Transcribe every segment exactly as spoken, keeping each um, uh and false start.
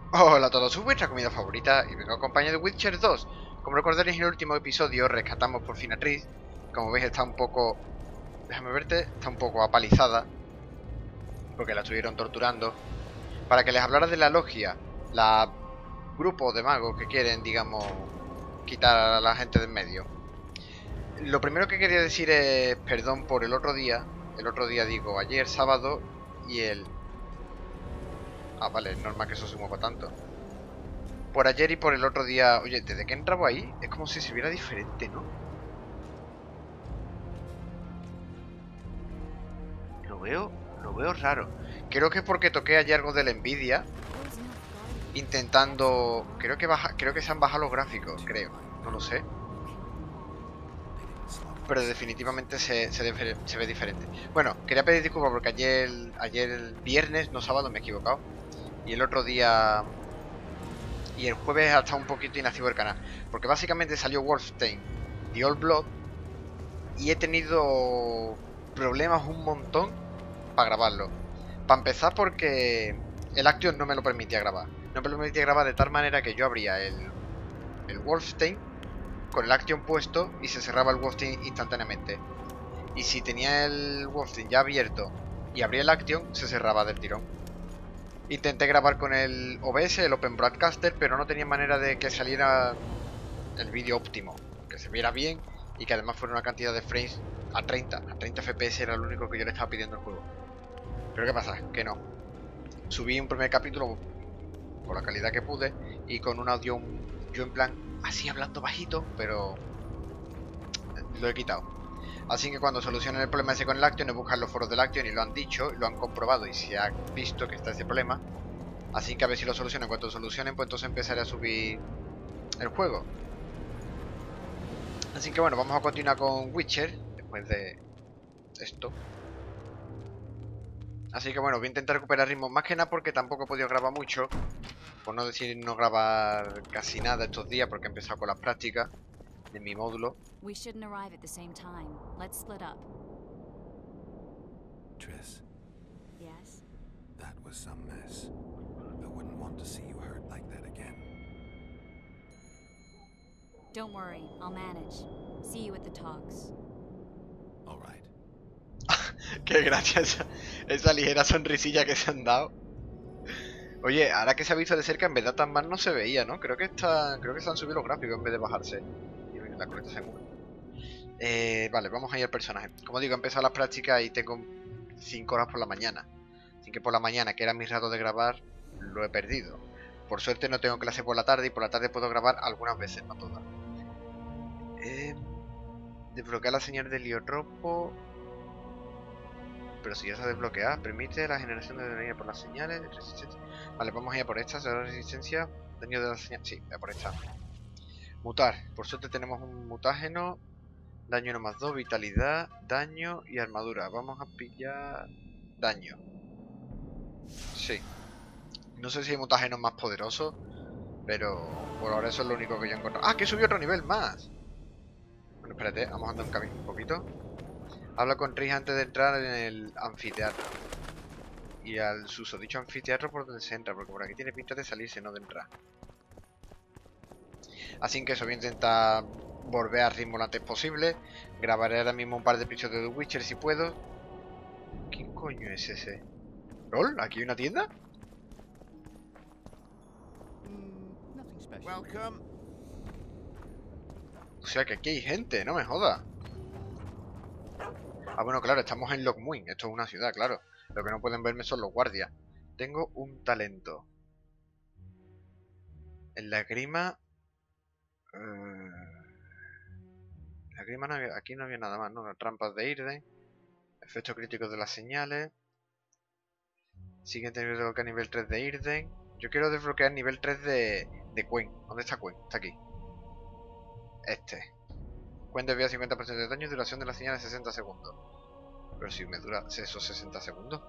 Hola a todos, soy vuestra comida favorita y vengo acompañado de Witcher dos. Como recordaréis en el último episodio, rescatamos por fin a Triss. Como veis está un poco... Déjame verte, está un poco apalizada. Porque la estuvieron torturando. Para que les hablara de la logia. La grupo de magos que quieren, digamos, quitar a la gente de en medio. Lo primero que quería decir es perdón por el otro día. El otro día digo, ayer sábado y el... Ah, vale, es normal que eso se mueva tanto. Por ayer y por el otro día... Oye, desde que entraba ahí, es como si se viera diferente, ¿no? Lo veo... Lo veo raro. Creo que es porque toqué ayer algo de la Nvidia. Intentando... Creo que baja... Creo que se han bajado los gráficos, creo. No lo sé. Pero definitivamente se, se, ve, se ve diferente. Bueno, quería pedir disculpas porque ayer... Ayer el viernes, no sábado, me he equivocado. Y el otro día... Y el jueves ha estado un poquito inactivo el canal. Porque básicamente salió Wolfenstein The Old Blood. Y he tenido problemas un montón para grabarlo. Para empezar porque el Action no me lo permitía grabar. No me lo permitía grabar de tal manera que yo abría el, el Wolfenstein con el Action puesto y se cerraba el Wolfenstein instantáneamente. Y si tenía el Wolfenstein ya abierto y abría el Action, se cerraba del tirón. Intenté grabar con el O B S, el Open Broadcaster, pero no tenía manera de que saliera el vídeo óptimo, que se viera bien y que además fuera una cantidad de frames a treinta, a treinta F P S era lo único que yo le estaba pidiendo al juego. Pero ¿qué pasa? Que no. Subí un primer capítulo por la calidad que pude y con un audio, yo en plan, así hablando bajito, pero lo he quitado. Así que cuando solucionen el problema ese con el Action, he buscado los foros del Action y lo han dicho, lo han comprobado y se ha visto que está ese problema. Así que a ver si lo solucionan. Cuando lo solucionen, pues entonces empezaré a subir el juego. Así que bueno, vamos a continuar con Witcher después de esto. Así que bueno, voy a intentar recuperar ritmo, más que nada porque tampoco he podido grabar mucho. Por no decir no grabar casi nada estos días porque he empezado con las prácticas de mi módulo. We shouldn't arrive at the same time. Let's split up. Triss, Yes? that was some mess. I wouldn't want to see you hurt like that again. Don't worry, I'll manage. See you at the talks. All right. Qué gracia esa, esa ligera sonrisilla que se han dado. Oye, ahora que se ha visto de cerca, en verdad tan mal no se veía, ¿no? Creo que está, creo que se han subido los gráficos en vez de bajarse. Y la coleta se mueve. Eh, vale, vamos a ir al personaje. Como digo, he empezado las prácticas y tengo cinco horas por la mañana. Así que por la mañana, que era mi rato de grabar, lo he perdido. Por suerte no tengo clase por la tarde y por la tarde puedo grabar algunas veces, no todas. Eh, desbloquear la señal de heliotropo. Pero si ya se ha desbloqueado, permite la generación de energía por las señales de resistencia. Vale, vamos a ir a por esta, será resistencia, daño de la señal. Sí, voy a por esta. Mutar, por suerte tenemos un mutágeno. Daño uno más dos, vitalidad, daño y armadura. Vamos a pillar daño. Sí. No sé si hay mutágenos más poderosos, pero por ahora eso es lo único que yo he encontrado. ¡Ah, que subió otro nivel más! Bueno, espérate, vamos a andar un camino un poquito. Habla con Triss antes de entrar en el anfiteatro. Y al susodicho anfiteatro por donde se entra, porque por aquí tiene pinta de salirse, no de entrar. Así que eso, voy a intentar volver a ritmo lo antes posible. Grabaré ahora mismo un par de episodios de The Witcher si puedo. ¿Quién coño es ese? ¿Lol? ¿Aquí hay una tienda? Mm, nothing special. Welcome. O sea que aquí hay gente, no me jodas. Ah, bueno, claro, estamos en Lockmuin. Esto es una ciudad, claro. Lo que no pueden verme son los guardias. Tengo un talento. En la grima... Uh... La grima no había... Aquí no había nada más, ¿no? Las trampas de Irden. Efectos críticos de las señales. Siguiente nivel de desbloquear nivel tres de Irden. Yo quiero desbloquear nivel tres de... de Quen. ¿Dónde está Quen? Está aquí. Este. Quen desvía cincuenta por ciento de daño y duración de la señal de sesenta segundos. Pero si me dura esos sesenta segundos.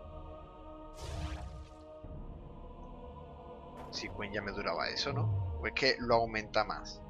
Si Quen ya me duraba eso, ¿no? O es que lo aumenta más.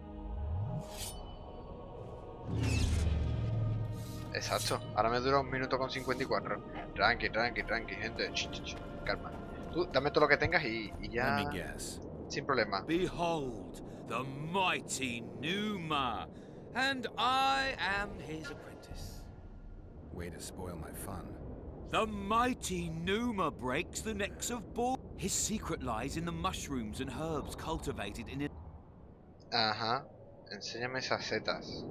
Exacto. Ahora me dura un minuto con cincuenta y cuatro. Tranqui, tranqui, tranqui, gente. Ch, ch, ch. Calma. Tú dame todo lo que tengas y, y ya... Let me guess. sin problema. Behold, the mighty Numa, and I am his apprentice. Way to spoil my fun. The mighty Numa breaks the necks of boars. His secret lies in the mushrooms and herbs cultivated in it. Ajá. Enséñame esas setas.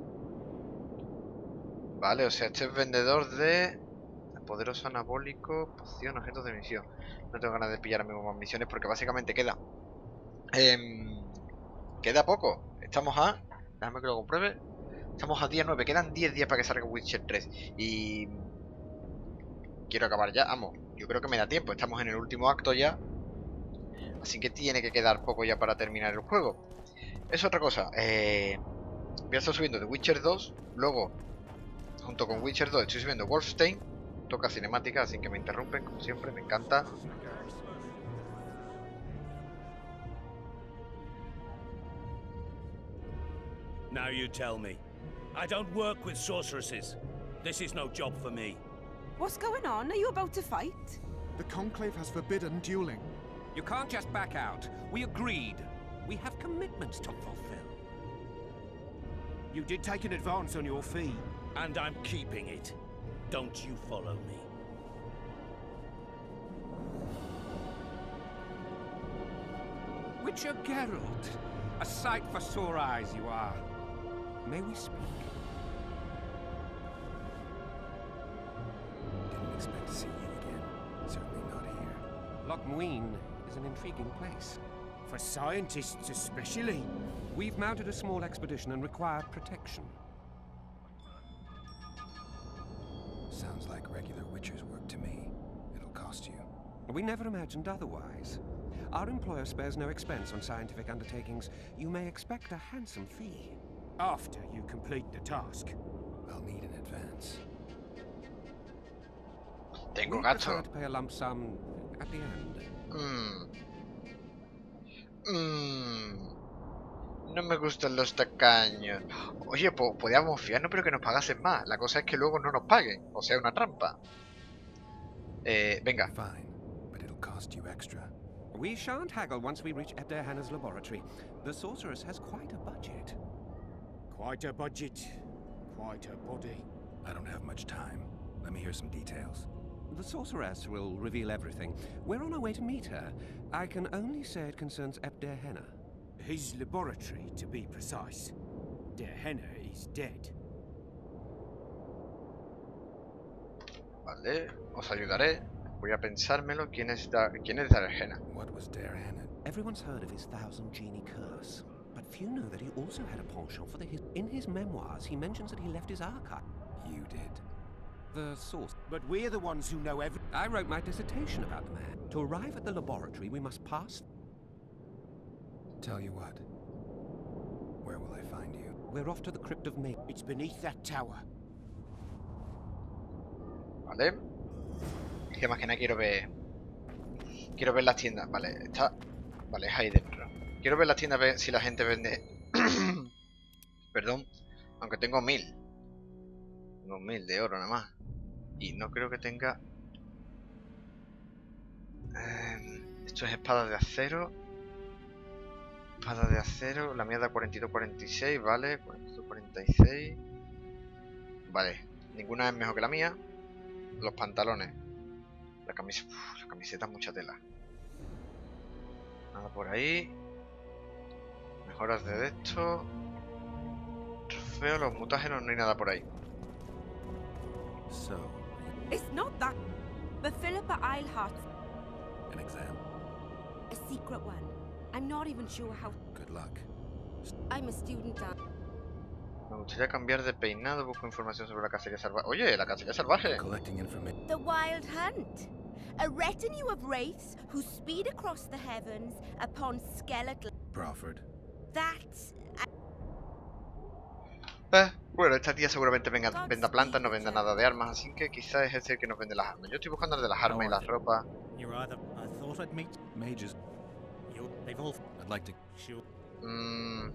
Vale, o sea, este es vendedor de... Poderoso anabólico, poción, objetos de misión. No tengo ganas de pillar amigos más misiones porque básicamente queda... Eh, queda poco. Estamos a... Déjame que lo compruebe. Estamos a día nueve. Quedan diez días para que salga Witcher tres. Y... Quiero acabar ya. Vamos, yo creo que me da tiempo. Estamos en el último acto ya. Así que tiene que quedar poco ya para terminar el juego. Es otra cosa. Eh, voy a estar subiendo The Witcher dos. Luego, junto con Witcher dos, estoy subiendo Wolfenstein. Toca cinemática, así que me interrumpen, como siempre, me encanta. Now you tell me. I don't work with sorceresses. This is no job for me. What's going on? Are you about to fight? The Conclave has forbidden dueling. You can't just back out. We agreed. We have commitments to fulfill. You did take an advance on your fee. And I'm keeping it. Don't you follow me. Witcher Geralt, a sight for sore eyes you are. May we speak? Didn't expect to see you again. Certainly not here. Loch Muin is an intriguing place. For scientists especially. We've mounted a small expedition and require protection. Sounds like regular Witcher's work to me. It'll cost you. We never imagined otherwise. Our employer spares no expense on scientific undertakings. You may expect a handsome fee. After you complete the task. I'll need an advance. Tengo We gato. prefer to pay a lump sum at the end. Mmm. Mmm. No me gustan los tacaños. Oye, pues podíamos fiarnos, pero que nos pagasen más. La cosa es que luego no nos paguen. O sea, una trampa. Eh, venga. Fine, but it'll cost you extra. We shan't haggle once we reach Ebder Hanna's laboratory. The sorceress has quite a budget. Quite a budget. Quite a body. I don't have much time. Let me hear some details. The sorceress will reveal everything. We're on our way to meet her. I can only say it concerns Ebder Hanna. His laboratory, to be precise. Der Henna is dead. Vale, os ayudaré. Voy a pensármelo. ¿Quién es, da ¿quién es Dargena? What was Der Hanna? Everyone's heard of his thousand genie curse, but few know that he also had a penchant for the his. In his memoirs, he mentions that he left his archive. You did. The source. But we're the ones who know every... I wrote my dissertation about the man. To arrive at the laboratory, we must pass. Tell you what. Where will I find you? We're off to the crypt of May. It's beneath that tower. Vale. Es que más que nada quiero ver... Quiero ver las tiendas. Vale, está... Vale, es ahí dentro. Quiero ver las tiendas, ver si la gente vende... Perdón. Aunque tengo mil. Tengo mil de oro nada más. Y no creo que tenga... Eh, esto es espada de acero. Espada de acero. La mía da cuarenta y dos, cuarenta y seis, vale. cuarenta y dos, cuarenta y seis. Vale. Ninguna es mejor que la mía. Los pantalones. La camiseta. Uf, la camiseta mucha tela. Nada por ahí. Mejoras de esto. Trofeo, los mutágenos, no hay nada por ahí. So, It's not that. The Philippa Eilhart, an exam. A secret one. I'm not even sure how. Good luck. I'm a student at. Me gustaría cambiar de peinado. Busco información sobre la cacería salvaje. Oye, la cacería salvaje. Collecting information. The Wild Hunt. A retinue of wraiths who speed across the heavens upon skeletal. Crawford. That's. Eh, bueno, esta tía seguramente venga, venda plantas, no venda nada de armas, así que quizás es el que nos vende las armas. Yo estoy buscando el de las armas y las ropas. You're either. I thought I'd meet Mages. you. They've all. I'd like to. Sure. Mm.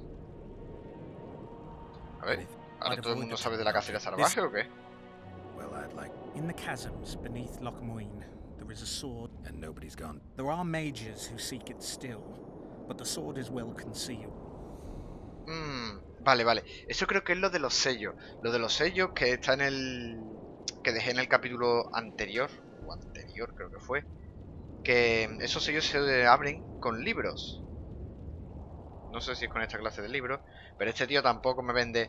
A ver, ¿ahora todo el mundo sabe de la cacería salvaje o qué? Well, I'd like. In the chasms beneath Loch Muin, there is a sword. And nobody's gone. There are mages who seek it still, but the sword is well concealed. Mm, vale, vale. Eso creo que es lo de los sellos. Lo de los sellos que está en el... que dejé en el capítulo anterior. O anterior creo que fue. Que esos sellos se abren con libros. No sé si es con esta clase de libros. Pero este tío tampoco me vende...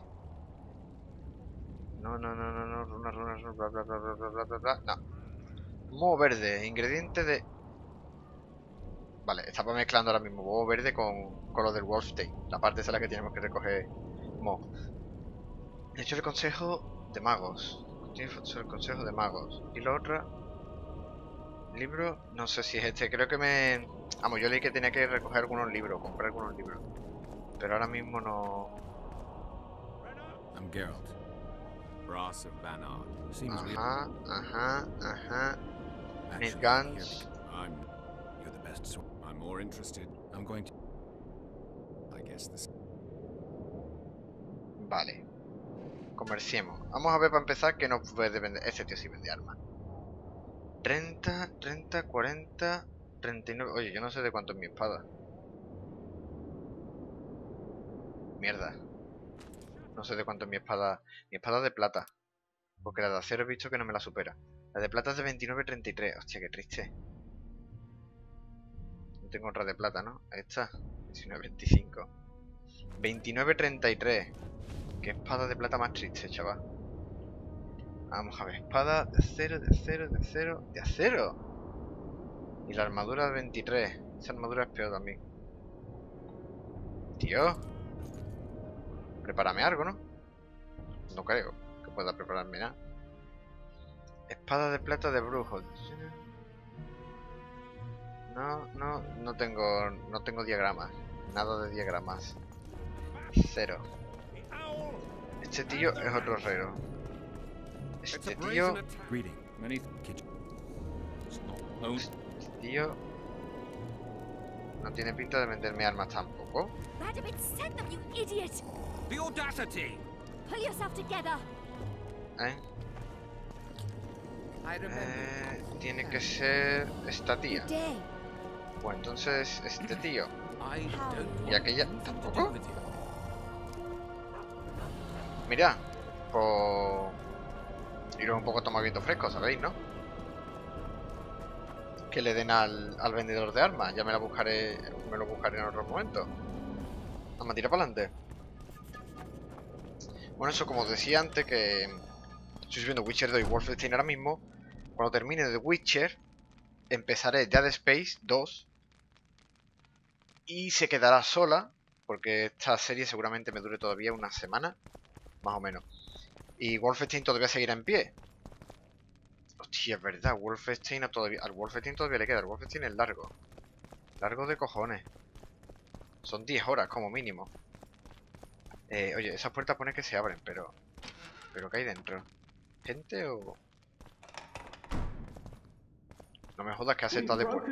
No, no, no, no, no. Runa, runa, runa, bla, bla, bla, bla, bla, bla, bla, bla. No. Moho verde. Ingrediente de... Vale, estaba mezclando ahora mismo moho verde con, con lo del Wolfstein. La parte esa es la que tenemos que recoger moho. He hecho el consejo de magos. Tiene el consejo de magos. Y la otra... Libro, no sé si es este. Creo que me... Vamos, yo leí que tenía que recoger algunos libros. Comprar algunos libros. Pero ahora mismo no... I'm Geralt. Ross of Banard. Seems real. Ajá, ajá, ajá. Need Actually, guns. here we- I'm. You're the best sword. I'm more interested. I'm going to. I guess this. Vale. Comerciemos. Vamos a ver para empezar que nos puede vender. Este tío sí vende armas. treinta, treinta, cuarenta, treinta y nueve. Oye, yo no sé de cuánto es mi espada. Mierda. No sé de cuánto es mi espada. Mi espada de plata. Porque la de acero he visto que no me la supera. La de plata es de veintinueve treinta y tres. Hostia, qué triste. No tengo otra de plata, ¿no? Ahí está. diecinueve veinticinco. veintinueve treinta y tres. Qué espada de plata más triste, chaval. Vamos a ver. Espada de acero, de acero, de acero. ¡De acero! Y la armadura de veintitrés. Esa armadura es peor también. Tío. Prepárame algo, ¿no? No creo que pueda prepararme nada. Espada de plata de brujo. No, no, no tengo, no tengo diagramas. Nada de diagramas. Cero. Este tío es otro herrero. Este tío, Greeting. Many. este tío no tiene pinta de venderme armas tampoco. Radovid sent them, you idiot! The audacity! Pull yourself together! ¿Eh? Eh, tiene que ser esta tía. Day. Pues entonces este tío. I don't Y aquella want to tampoco. do with you. Mira, pues iros un poco tomaditos frescos, ¿sabéis, no? Que le den al, al vendedor de armas. Ya me la buscaré, me lo buscaré en otro momento. Vamos a tirar para adelante. Bueno, eso como os decía antes, que estoy subiendo Witcher dos y Wolfenstein ahora mismo. Cuando termine The Witcher, empezaré Dead Space dos. Y se quedará sola, porque esta serie seguramente me dure todavía una semana, más o menos. Y Wolfenstein todavía seguirá en pie. Hostia, es verdad, Wolfenstein a todavía, al Wolfenstein todavía le queda. El Wolfenstein es largo. Largo de cojones. Son diez horas como mínimo. Eh, oye, esas puertas pone que se abren, pero... ¿Pero qué hay dentro? ¿Gente o...? No me jodas que hace tal de puerta.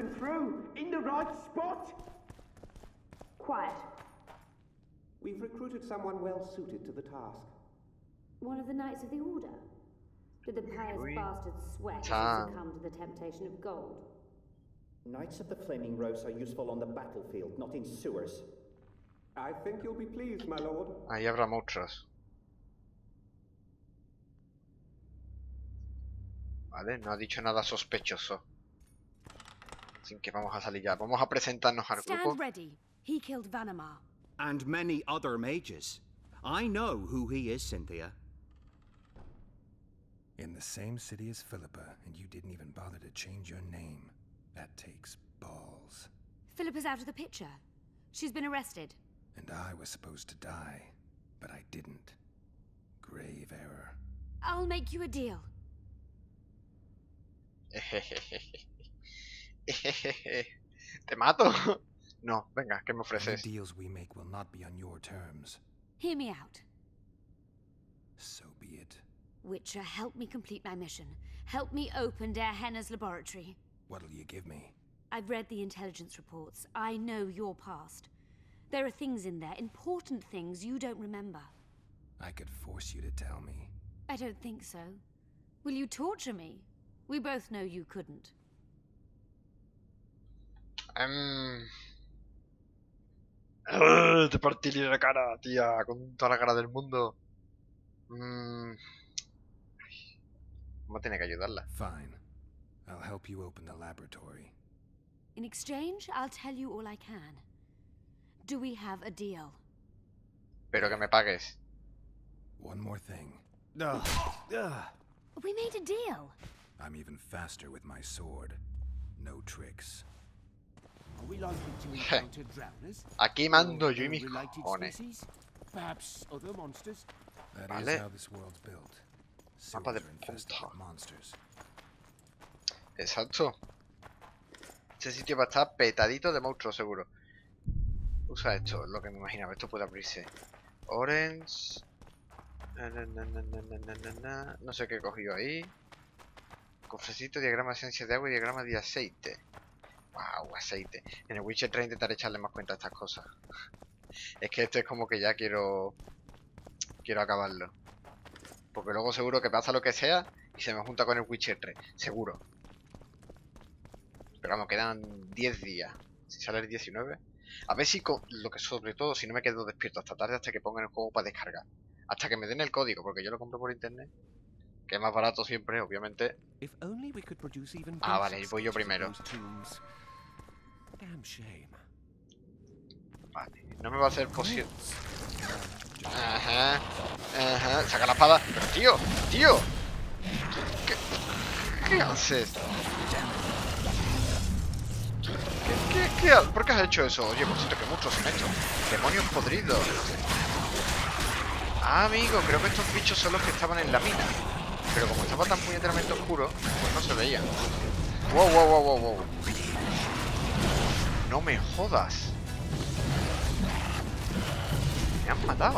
Quiet. We've recruited someone well suited to the task. One of the Knights of the Order? Did the pious Oui. bastards sweat as Time. they succumb to the temptation of gold? Knights of the Flaming Rose are useful on the battlefield, not in sewers. I think you'll be pleased, my lord. Ahí habrá monstruos. Vale, no ha dicho nada sospechoso. Así que vamos a salir ya. Vamos a presentarnos al grupo. Stand ready. He killed Vanamar. And many other mages. I know who he is, Cynthia. In the same city as Philippa, and you didn't even bother to change your name. That takes balls. Philippa's out of the picture. She's been arrested. And I was supposed to die, but I didn't. Grave error. I'll make you a deal. ¿Te mato? No, venga, ¿qué me Any ofreces? deals we make will not be on your terms. Hear me out. So be it. Witcher, help me complete my mission. Help me open Der Henner's laboratory. What'll you give me? I've read the intelligence reports. I know your past. There are things in there, important things you don't remember. I could force you to tell me. I don't think so. Will you torture me? We both know you couldn't. Um, ¡Oh, te partiría la cara, tía! Con toda la cara del mundo. Mm. Vamos a tener que ayudarla. Fine. I'll help you open the laboratory. In exchange, I'll tell you all I can. Do we have a deal? Pero que me pagues. One more thing. Ugh. Ugh. We made a deal. I'm even faster with my sword. No tricks. Are we likely to encounter drowners? Aquí mando Or yo y mis related cojones. species? Perhaps other monsters? That Vale. is how this world's built. Mapa de Sewers are infested punta. with monsters. Exacto. Este sitio va a estar petadito de monstruos, seguro. Usa esto, es lo que me imaginaba. Esto puede abrirse. Orange. Na, na, na, na, na, na, na, na. No sé qué he cogido ahí. Cofrecito, diagrama de esencia de agua y diagrama de aceite. Wow, aceite. En el Witcher tres intentaré echarle más cuenta a estas cosas. Es que esto es como que ya quiero... Quiero acabarlo. Porque luego seguro que pasa lo que sea y se me junta con el Witcher tres. Seguro. Pero vamos, quedan diez días. Si sale el diecinueve. A ver si, con... lo que sobre todo, si no me quedo despierto hasta tarde hasta que pongan el juego para descargar. Hasta que me den el código, porque yo lo compro por internet. Que es más barato siempre, obviamente. If only we could produce even Ah, vale, basic voy yo sketches of primero. those tombs. Damn shame. Vale, no me va a hacer posible. Ajá, ajá, saca la espada. Pero tío, tío. ¿Qué, qué haces? ¿Qué, qué, qué ha- ¿Por qué has hecho eso? Oye, por cierto, que muchos han hecho. Demonios podridos. Ah, amigo, creo que estos bichos son los que estaban en la mina. Pero como estaba tan puñeteramente oscuro, pues no se veían. Wow, wow, wow, wow, wow. No me jodas. Me han matado.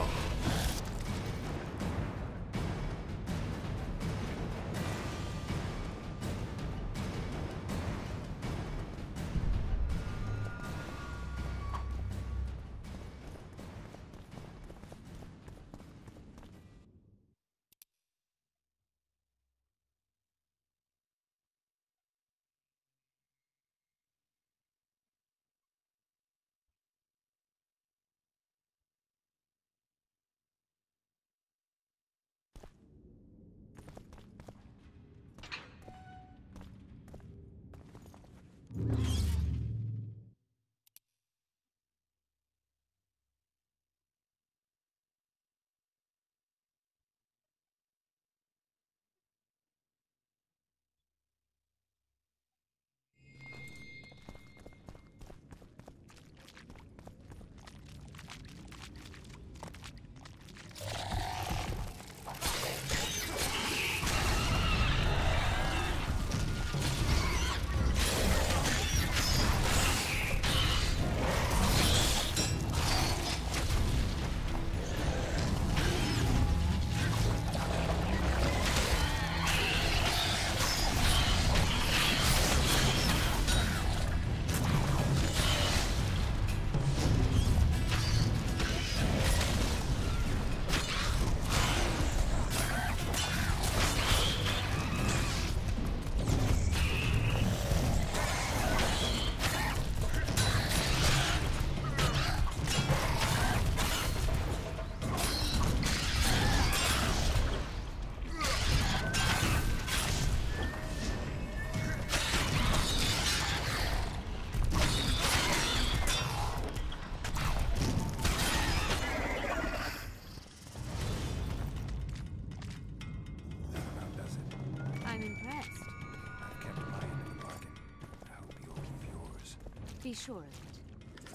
Be sure of it.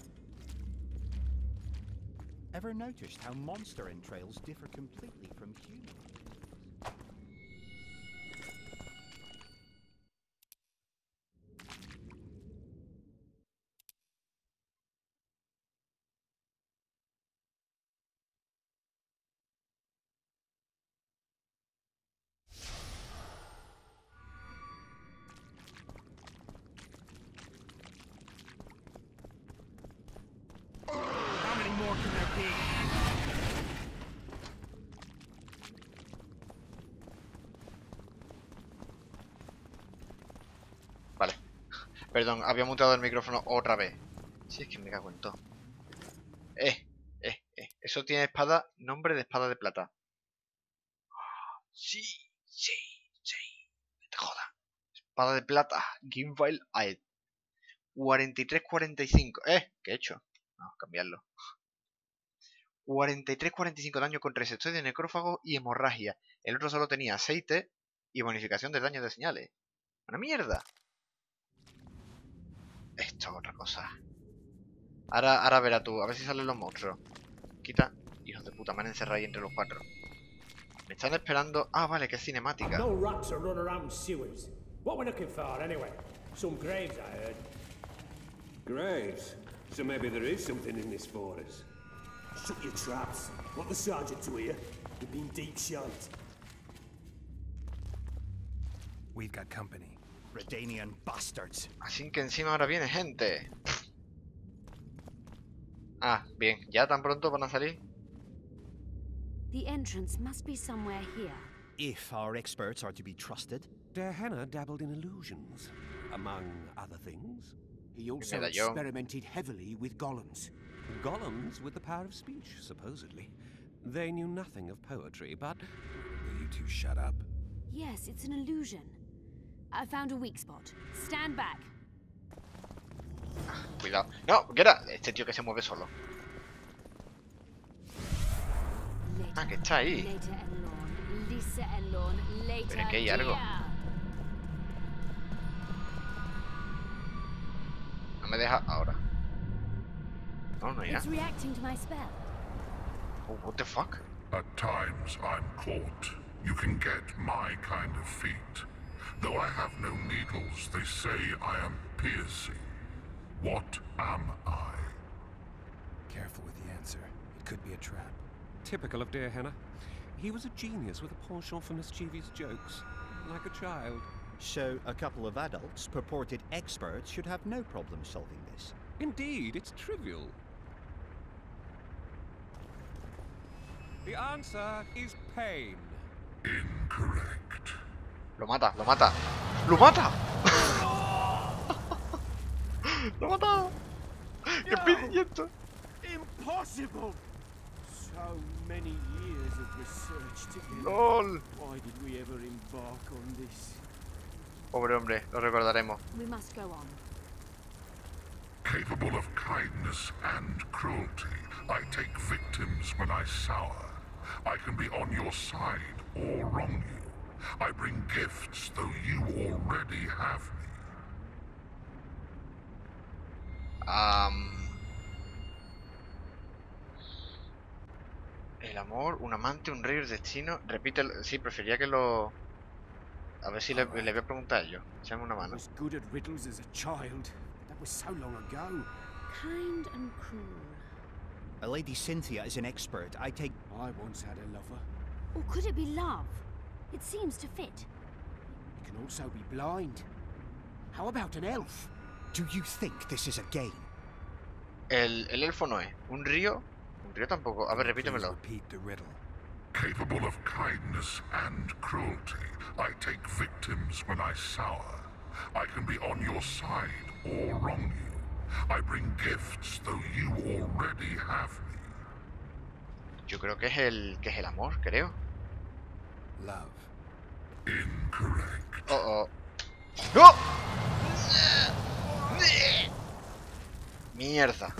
Ever noticed how monster entrails differ completely from human? How many more can there be? Vale. Perdón, había mutado el micrófono otra vez. Si es que me cago en todo. Eh, Eso tiene espada, nombre de espada de plata. Sí, sí, sí. No te jodas. Espada de plata. Gamefield Aed. cuarenta y tres cuarenta y cinco. Eh, ¿qué he hecho? Vamos a cambiarlo. cuarenta y tres cuarenta y cinco daño con resistor de necrófago y hemorragia. El otro solo tenía aceite y bonificación de daño de señales. ¡Una mierda! Esto es otra cosa. Ahora, ahora verá tú, a ver si salen los monstruos. Quita. Hijos de puta, me han encerrado ahí entre los cuatro. Me están esperando. Ah, vale, que es cinemática. No rats are running around sewers. What we're looking for, anyway? Some graves, I heard. Graves? So maybe there is something in this for us. Shut your traps. Want the sergeant to hear? You've been deep shite. We've got company. Redanian bastards. Así que encima ahora viene gente. Ah, bien. ¿Ya tan pronto van a salir? The entrance must be somewhere here. If our experts are to be trusted. Der Henner dabbled in illusions, among other things. He also experimented heavily with golems. Golems with the power of speech, supposedly. They knew nothing of poetry, but... Will you two shut up? Yes, it's an illusion. I found a weak spot. Stand back. Cuidado. No, ¿qué era? Este tío que se mueve solo. Ah, que está ahí. Pero que hay algo. No me deja ahora. No, no hay nada. Oh, what the fuck? At times I'm caught. You can get my kind of feat. Though I have no needles, they say I am piercing. What am I? Careful with the answer. It could be a trap. Typical of Der Henner. He was a genius with a penchant for mischievous jokes, like a child. So, a couple of adults, purported experts, should have no problem solving this. Indeed, it's trivial. The answer is pain. Incorrect. Lo mata, lo mata. ¡Lo mata! ¡Lo mata! ¡Qué pillito! Impossible! So many years of research together. LOL. Why did we ever embark on this? Pobre hombre, lo recordaremos. We must go on. Capable of kindness and cruelty, I take victims when I sour. I can be on your side or wrong you. I bring gifts, though you already have me. Um, el amor, un amante, un rey, el destino. Repite, sí, prefería que lo... A ver si le, le voy a preguntar a ellos. Echame una mano. I was good at riddles as a child. That was so long ago. Kind and cruel. A Lady Cynthia is an expert. I take... I once had a lover. Or could it be love? It seems to fit. It can also be blind. How about an elf? Do you think this is a game? El, el elfo no es. ¿Un río? Un río tampoco. A ver, repítemelo. Repeat the riddle. Capable of kindness and cruelty, I take victims when I sour. I can be on your side or wrong you. I bring gifts, though you already have me. Yo creo que es el que es el amor, creo. Love. Incorrect. Oh, oh. ¡No! Mierda.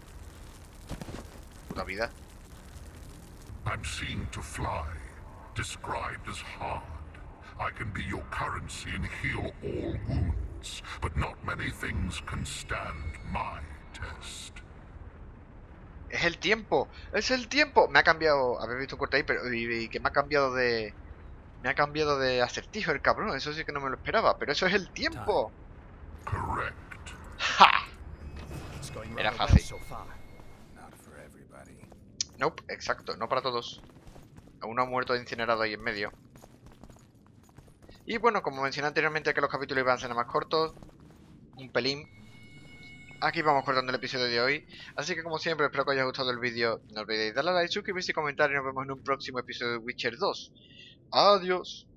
Puta vida. I'm seen to fly, described as hard. I can be your currency and heal all wounds, but not many things can stand my test. Es el tiempo, es el tiempo. Me ha cambiado, habéis visto un corte ahí, pero y, y que me ha cambiado de, me ha cambiado de acertijo el cabrón. Eso sí que no me lo esperaba, pero eso es el tiempo. Correct. ¡Ja! Era fácil. Nope, exacto, no para todos. Uno ha muerto incinerado ahí en medio. Y bueno, como mencioné anteriormente que los capítulos iban a ser más cortos, un pelín, aquí vamos cortando el episodio de hoy. Así que como siempre, espero que os haya gustado el vídeo. No olvidéis darle a like, suscribirse y comentar y nos vemos en un próximo episodio de Witcher dos. Adiós.